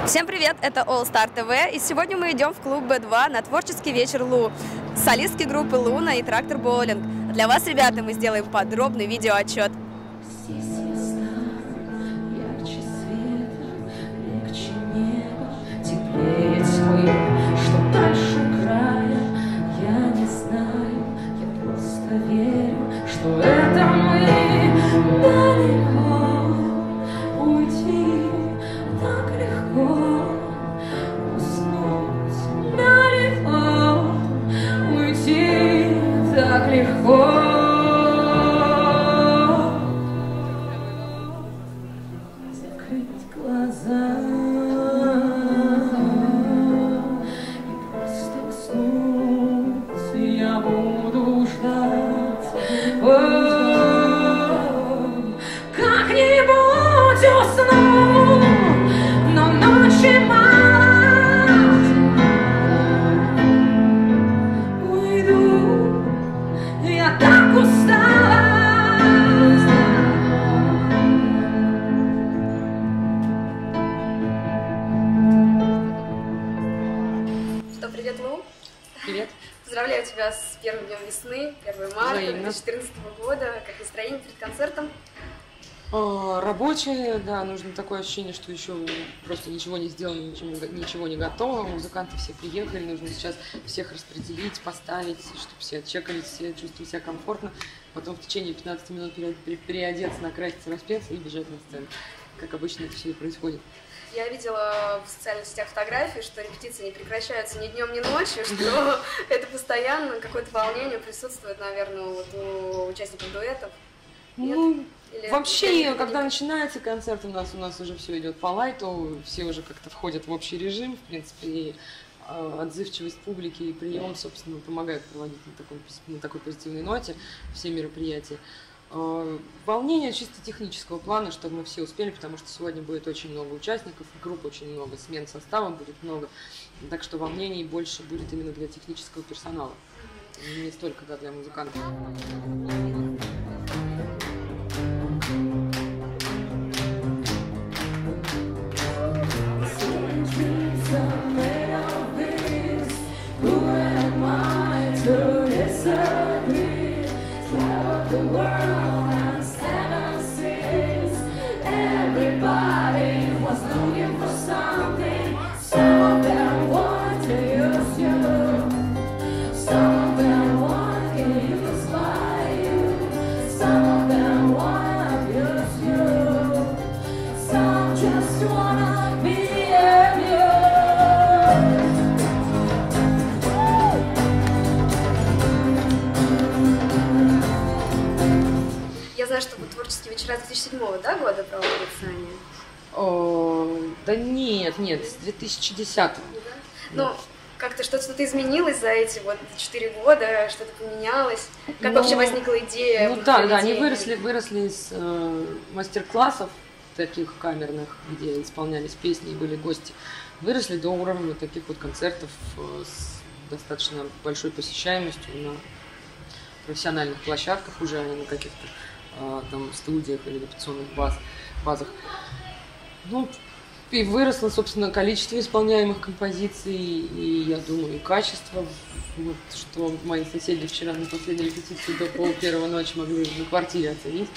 Всем привет, это All Star TV, и сегодня мы идем в клуб B2 на творческий вечер Лу. Солистки группы Луна и Трактор Боулинг. Для вас, ребята, мы сделаем подробный видеоотчет. Так легко закрыть глаза и просто уснуть. Я буду ждать, как-нибудь усну, но ночи мало. Я так устала. Что, привет, Лу. Привет. Поздравляю тебя с первым днем весны, 1 марта 2014 года. Как настроение перед концертом? Рабочее, да, нужно такое ощущение, что еще просто ничего не сделано, ничего не готово. Музыканты все приехали, нужно сейчас всех распределить, поставить, чтобы все отчекались, все чувствовали себя комфортно. Потом в течение 15 минут переодеться, накраситься, распеться и бежать на сцену. Как обычно это все и происходит. Я видела в социальных сетях фотографии, что репетиции не прекращаются ни днем, ни ночью, что это постоянно какое-то волнение присутствует, наверное, вот у участников дуэтов. Ну, вообще, когда начинается концерт, у нас уже все идет по лайту, все уже как-то входят в общий режим, в принципе, и отзывчивость публики и прием, собственно, помогают проводить на такой позитивной ноте все мероприятия. Волнение чисто технического плана, чтобы мы все успели, потому что сегодня будет очень много участников, групп очень много, смен состава будет много, так что волнений больше будет именно для технического персонала, не столько для музыкантов. Я знаю, что творческие вечера с 2007 года проводятся они. Да нет, с 2010. Ну, как-то что-то изменилось за эти 4 года, что-то поменялось. Как вообще возникла идея? Ну да, они выросли из мастер-классов таких камерных, где исполнялись песни и были гости. Выросли до уровня таких вот концертов с достаточно большой посещаемостью на профессиональных площадках уже, а не на каких-то там студиях или репетиционных базах. Ну, и выросло, собственно, количество исполняемых композиций, и, я думаю, и качество. Вот, что мои соседи вчера на последней репетиции до 1:30 ночи могли на квартире оценить.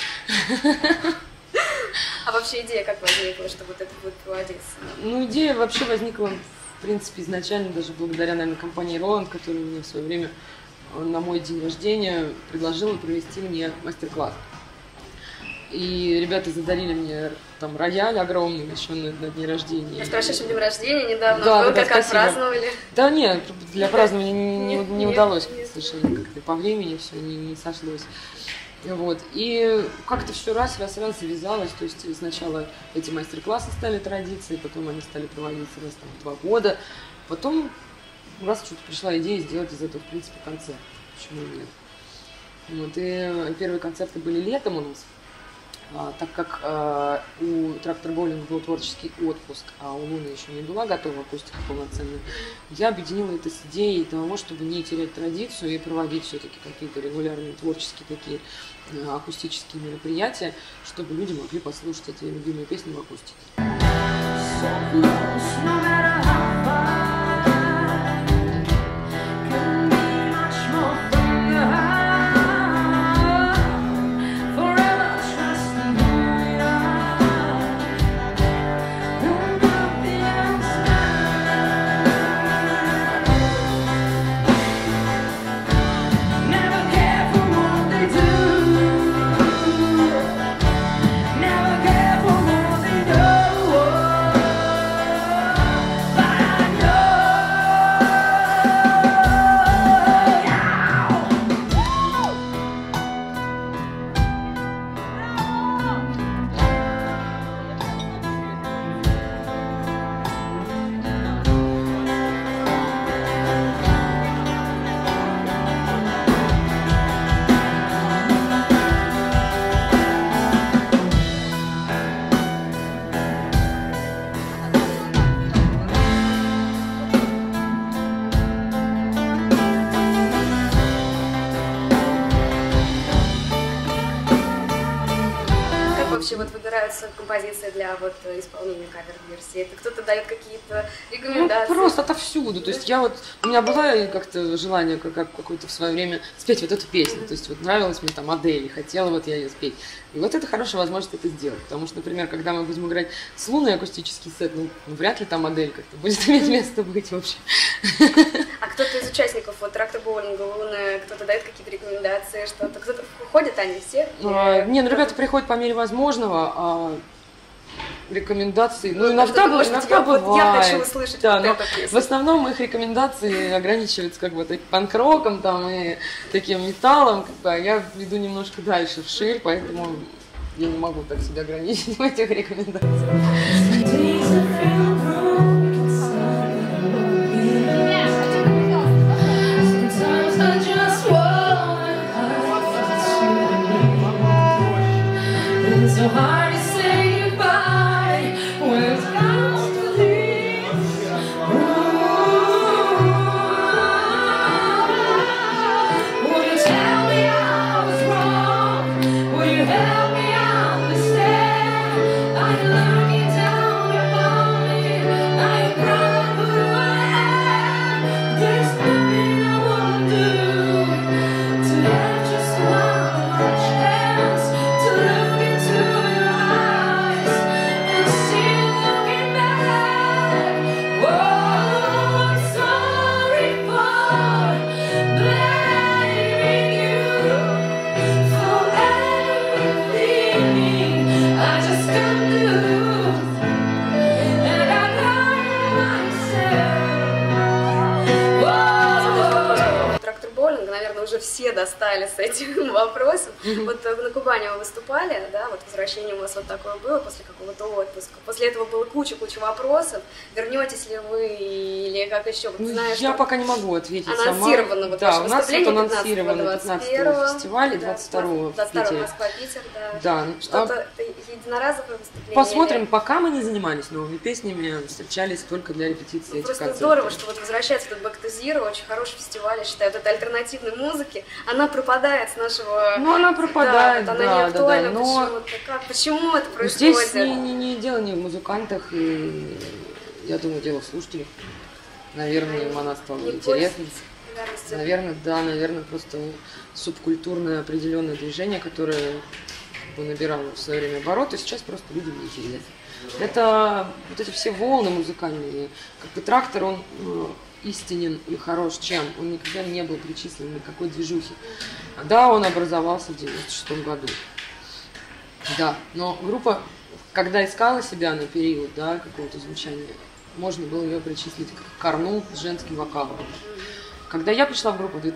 А вообще идея как возникла, что вот это будет проводиться? Ну, идея вообще возникла, в принципе, изначально даже благодаря, наверное, компании Roland, которая мне в свое время на мой день рождения предложила провести мне мастер-класс. И ребята задарили мне там рояль огромный, еще на дне рождения. С прошедшим днем рождения недавно да, был, да, как отпраздновали? Да нет, для празднования не удалось совершенно как-то по времени, все не сошлось. Вот. И как-то все раз завязалось, то есть сначала эти мастер-классы стали традицией, потом они стали проводиться раз в 2 года, потом раз что-то пришла идея сделать из этого, в принципе, концерт. Почему нет? Вот. И первые концерты были летом у нас. Так как у Трактор Боулинг был творческий отпуск, а у Луны еще не была готова акустика полноценная, я объединила это с идеей того, чтобы не терять традицию и проводить все-таки какие-то регулярные творческие такие акустические мероприятия, чтобы люди могли послушать эти любимые песни в акустике. so close, no matter how far. Can be much more from the heart. Forever trusting who we are. No nothing else matters. Never care for what they do. Never care for what they know. But I know. Как вообще вот выбираются композиции для вот исполнения кавер-версии? Это кто-то дает какие-то Ну, рекомендации? просто отовсюду. То есть я вот, у меня было как-то желание как какое-то в свое время спеть вот эту песню. То есть вот нравилась мне там Адель, и хотела вот я ее спеть. И вот это хорошая возможность это сделать. Потому что, например, когда мы будем играть с Луной акустический сет, ну, вряд ли там Адель как-то будет иметь место быть вообще. А кто-то из участников вот трактор боулинга, Луны, кто-то дает какие-то рекомендации, что-то, кто-то ходят они все? Не, ну ребята приходят по мере возможного, а рекомендации, ну иногда, Может, иногда вот бывает. я хочу услышать Да, вот но эту песню. в основном их рекомендации ограничиваются как бы панк-роком там и таким металлом, как бы, а я веду немножко дальше в ширь, поэтому я не могу так себя ограничить в этих рекомендациях. Days are filled broken, sometimes I just wanna hide. It's so hard to say goodbye when it's bound to leave. Will you tell me I was wrong? Will you help me understand? Are you looking down upon me? Are you proud of who I am? There's nothing I won't do to have just one chance to look into your eyes and see you looking back. Whoa, I'm sorry for blaming you for everything I just couldn't do, and I blame myself. Whoa. Трактор боулинга, наверное, уже все достали с этим вопросом. Вот на Кубани вы выступали, да, вот возвращение у вас вот такое было после какого-то отпуска. После этого было куча вопросов. Вернетесь ли вы или как еще? Вот, Ну, знаешь, я что пока не могу ответить анонсировано сама. вот Да, ваше у нас вот выступление анонсировано 15-го фестиваля, 22-го в 22-го Питере. Москва-Питер, да. Да, Что-то единоразовое выступление? посмотрим, или- пока мы не занимались новыми песнями, встречались только для репетиции этих Просто концертов. здорово, что вот возвращается этот Back to Zero, очень хороший фестиваль, я считаю, вот этой альтернативной музыки, она пропадает с нашего... Ну, она пропадает, да, вот она да, не актуальна, но почему-то. Почему это ну, происходит? здесь не дело не в музыкантах, и, я думаю, дело в слушателях. Наверное, им она стала Не интересной. Популярности. Наверное, просто субкультурное определенное движение, которое как бы набирало в свое время обороты, сейчас просто людям не интересно. Это вот эти все волны музыкальные, как бы трактор, он истинен и хорош чем? Он никогда не был причислен ни к какой движухе. Да, он образовался в 96 году. Да, но группа, когда искала себя на период, да, какого-то звучания, можно было ее причислить к корну с женским вокалом. Когда я пришла в группу в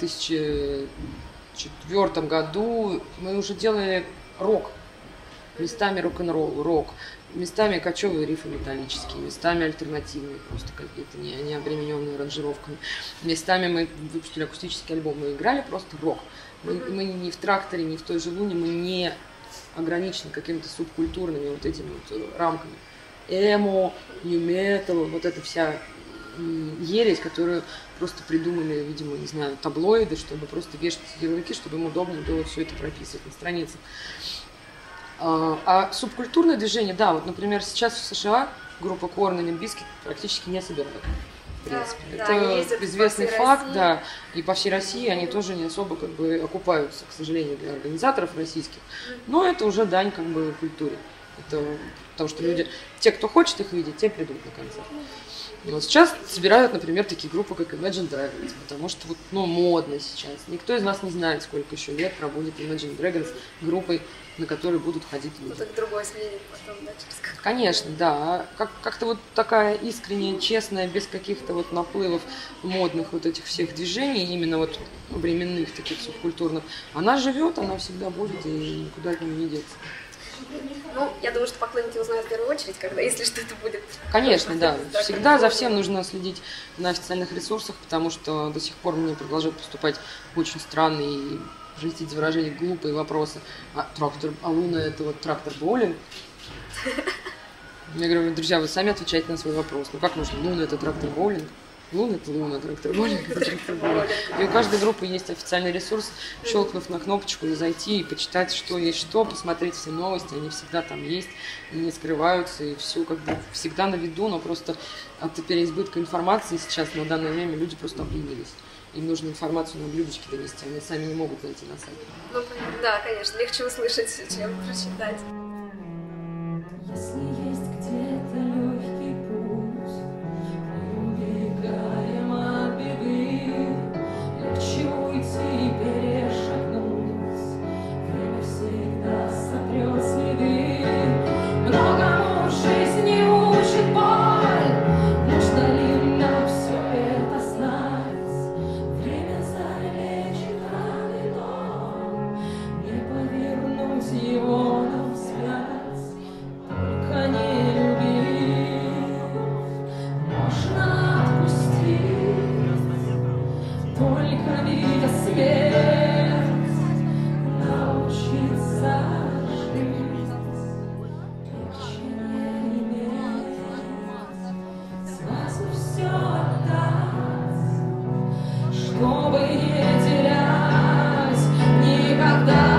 2004 году, мы уже делали рок. Местами рок-н-ролл, рок. Местами кочевые рифы металлические, местами альтернативные, просто какие-то не обремененные аранжировками. Местами мы выпустили акустический альбом, мы играли просто рок. Мы не в тракторе, не в той же Луне, мы не ограничены какими-то субкультурными вот этими вот рамками. Эмо, нью-метал, вот эта вся ересь, которую просто придумали, видимо, не знаю, таблоиды, чтобы просто вешать ярлыки, чтобы им удобно было все это прописывать на страницах. А субкультурное движение, да, вот, например, сейчас в США группа Korn и Limp Bizkit практически не собирают. В принципе. Да, они ездят Это известный по всей факт, России. да. И по всей России они тоже не особо как бы окупаются, к сожалению, для организаторов российских. Но это уже дань как бы культуре. Это потому что люди, те, кто хочет их видеть, те придут на концерт. И вот сейчас собирают, например, такие группы, как Imagine Dragons, потому что вот, ну, модно сейчас. Никто из нас не знает, сколько еще лет пробудет Imagine Dragons группой, на которой будут ходить люди. Кто-то другой сменит потом, да, через какое-то. Конечно, да. Как-то вот такая искренняя, честная, без каких-то вот наплывов модных вот этих всех движений, именно вот временных таких субкультурных, она живет, она всегда будет и никуда от нее не деться. Ну, я думаю, что поклонники узнают в первую очередь, когда, если что-то будет. Конечно, да. Всегда за всем нужно следить на официальных ресурсах, потому что до сих пор мне продолжают поступать очень странные и, простите за выражение, глупые вопросы. А Луна — это вот трактор-боулинг? Я говорю, друзья, вы сами отвечаете на свой вопрос. Ну как можно? Луна — это трактор-боулинг? Луна — это Луна, трактор-боулинг — это трактор-боулинг. И у каждой группы есть официальный ресурс, щелкнув на кнопочку и зайти и почитать, что есть что, посмотреть все новости, они всегда там есть, не скрываются, и все как бы всегда на виду, но просто от переизбытка информации сейчас на данное время люди просто обленились. Им нужно информацию на блюдечке донести, они сами не могут зайти на сайт. Ну, да, конечно, легче услышать, чем прочитать. Если есть где-то легкий путь, убегаем от беды, легче уйти и перешагнуть. Время всегда сотрет следы. Многому в жизни учит боль. Нужно ли нам все это знать? Время залечит раны, но не повернуть его нам вспять. Только не любить можно отпустить, только видя смерть научиться жить. Легче не иметь, сразу все отдать, чтобы не терять никогда.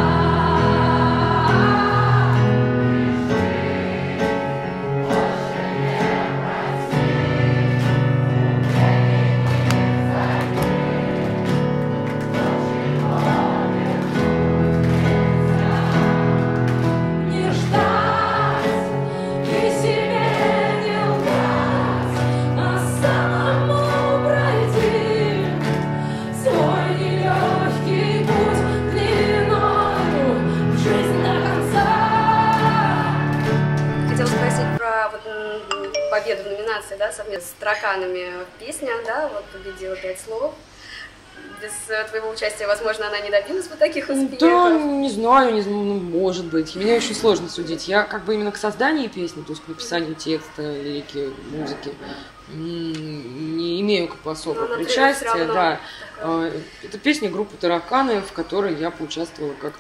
Не ждать и себе не лгать, а самому пройти свой нелегкий путь длиною в жизнь до конца. Хотела спросить про вот, победу в номинации, да, совместно с тараканами песня, да, вот победила 5 слов. Без твоего участия, возможно, она не добилась бы таких успехов. Да, не знаю, ну, может быть. Мне очень сложно судить. Я как бы именно к созданию песни, то есть к написанию текста, лирики, музыки, не имею как бы особого Но внутри причастия. всё равно Да. такое. Это песня группы «Тараканы», в которой я поучаствовала как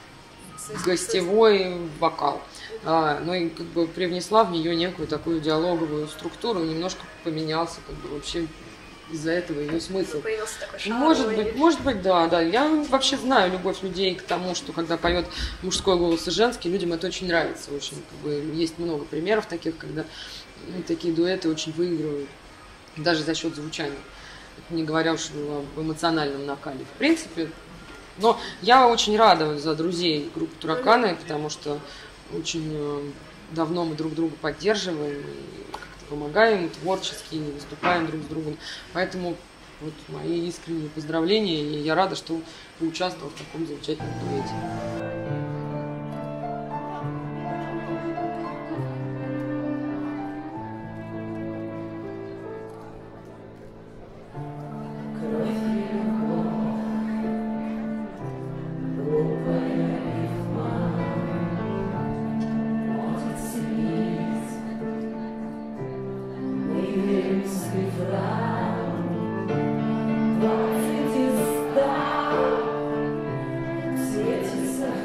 гостевой вокал. Ну и как бы привнесла в нее некую такую диалоговую структуру, немножко поменялся как бы вообще из-за этого ее смысл. Появился такой шар. Может быть, да. Я вообще знаю любовь людей к тому, что когда поет мужской голос и женский, людям это очень нравится. Очень, как бы, есть много примеров таких, когда такие дуэты очень выигрывают, даже за счет звучания. Не говоря уж об эмоциональном накале. В принципе, но я очень рада за друзей группы «Тараканы», потому что очень давно мы друг друга поддерживаем и как-то помогаем творчески, выступаем друг с другом. Поэтому вот мои искренние поздравления, и я рада, что поучаствовала в таком замечательном дуэте. Светится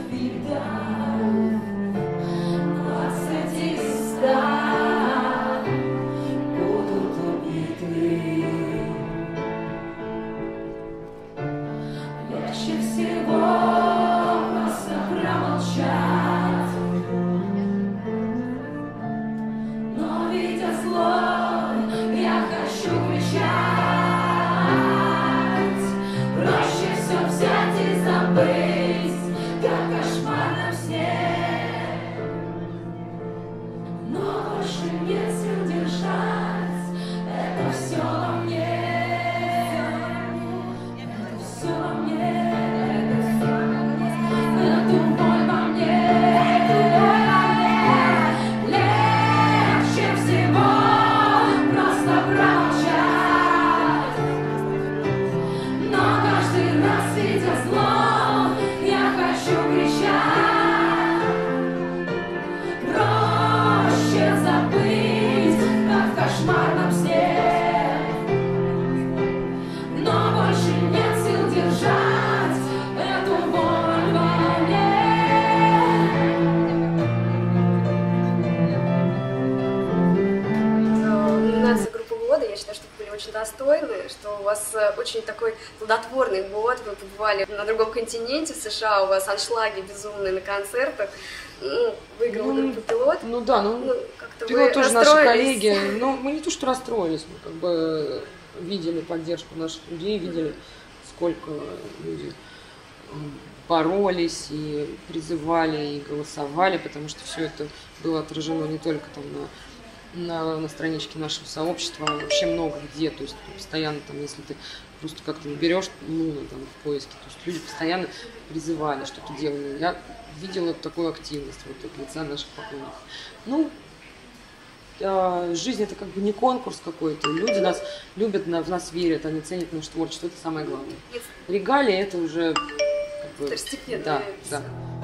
очень достойны, что у вас очень такой плодотворный год, вы побывали на другом континенте, в США, у вас аншлаги безумные на концертах, ну, выиграл группу «Пилот». Ну да, как-то «Пилот» вы тоже наши расстроились. коллеги, но мы не то что расстроились, мы как бы видели поддержку наших людей, видели, сколько люди боролись и призывали, и голосовали, потому что все это было отражено не только там на страничке нашего сообщества, а вообще много где, то есть постоянно там, если ты просто как-то берешь, ну, там, в поиске, то есть люди постоянно призывали, что-то делали. Я видела такую активность вот от лица наших поклонников. Ну, жизнь — это как бы не конкурс какой-то. Люди нас любят, в нас верят, они ценят наше творчество, это самое главное. Регалии — это уже как бы... Второстепенно. Да, да.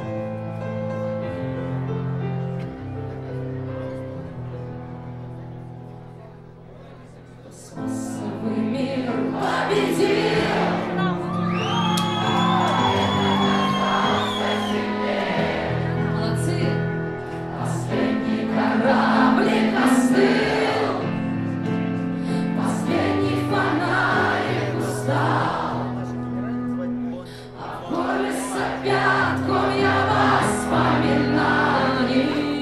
Мир победил. Молодцы. Последний кораблик остыл, последний фонарик устал, а в горле сопят комья воспоминаний.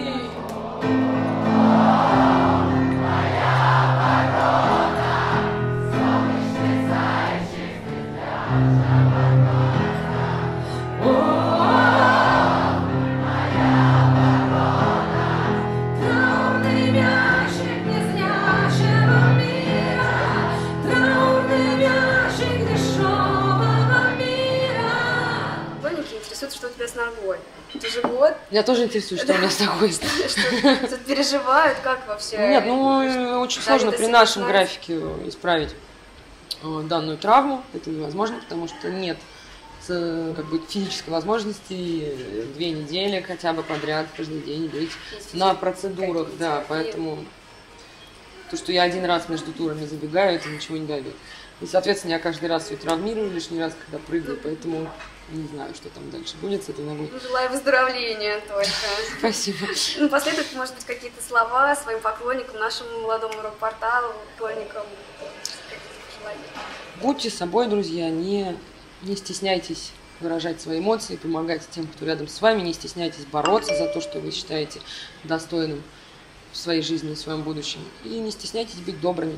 Траурный мячик незрячего мира, траурный мячик дешевого мира. Поклонники интересуются, что у тебя с ногой. Это же год, Я тоже интересуюсь, что у меня с такой. что тут переживают, как вообще. Нет, ну очень сложно при нашем графике исправить данную травму. Это невозможно, потому что нет как бы физической возможности 2 недели хотя бы подряд каждый день быть на процедурах, да, поэтому то, что я один раз между турами забегаю, это ничего не дает. И, соответственно, я каждый раз ее травмирую лишний раз, когда прыгаю, поэтому не знаю, что там дальше будет с этой ногой. Ну, желаю выздоровления только. Спасибо. Напоследок, может быть, какие-то слова своим поклонникам, нашему молодому рок-порталу, поклонникам, какие-то пожелания. Будьте собой, друзья, не стесняйтесь выражать свои эмоции, помогать тем, кто рядом с вами, не стесняйтесь бороться за то, что вы считаете достойным в своей жизни и в своем будущем. И не стесняйтесь быть добрыми.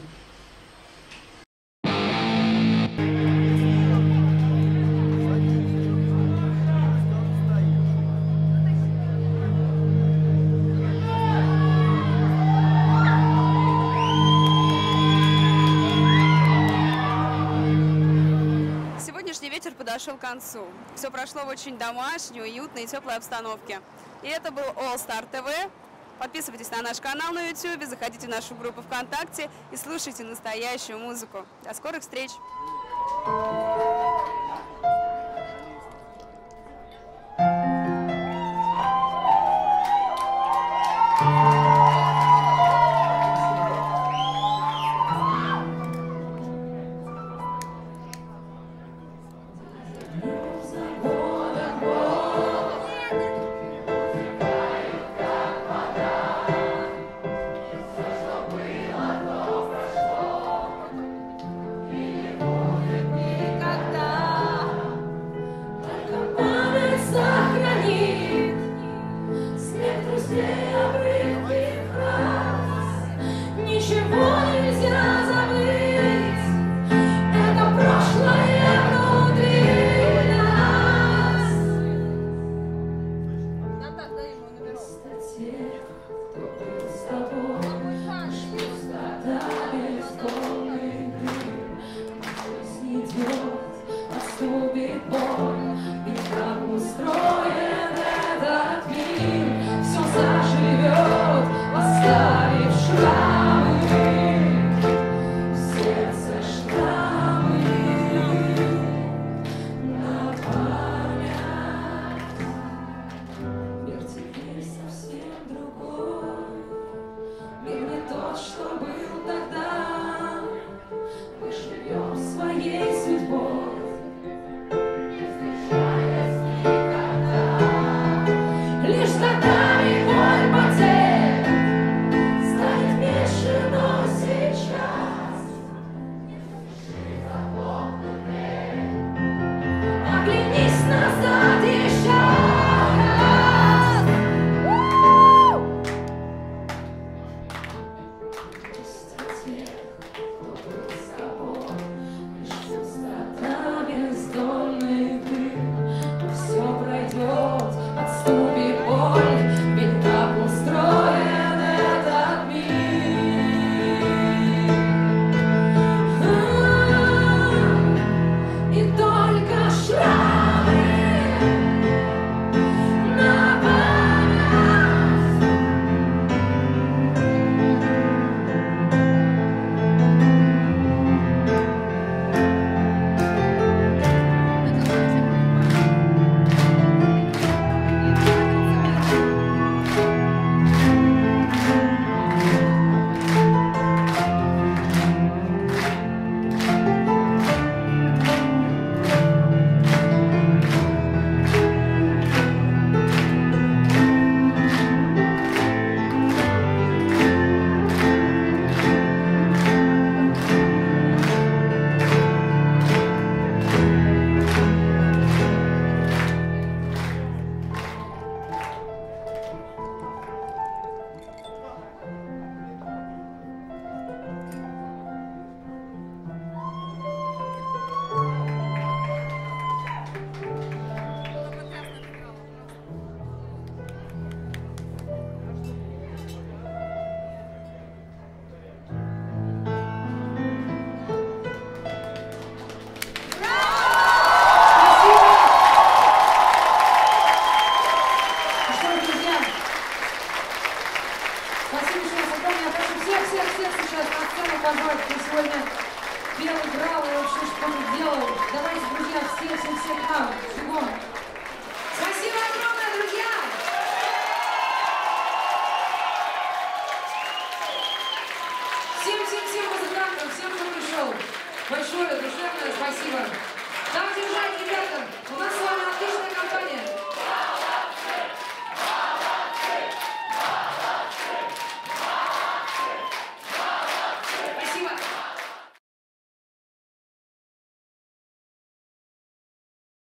Сегодняшний вечер подошел к концу. Все прошло в очень домашней, уютной и теплой обстановке. И это был All Star TV. Подписывайтесь на наш канал на YouTube, заходите в нашу группу ВКонтакте и слушайте настоящую музыку. До скорых встреч! Все заживет, оставив шрамы. Спасибо еще раз огромное. Я прошу всех сейчас на сцену позвать, кто сегодня пел, играл и вообще что-то делал. Давайте, друзья, все к нам. Бегом. Спасибо огромное, друзья! Всем музыкантам, всем, кто пришел. Большое, душевное спасибо. Так держать, ребята. У нас с вами отличная компания.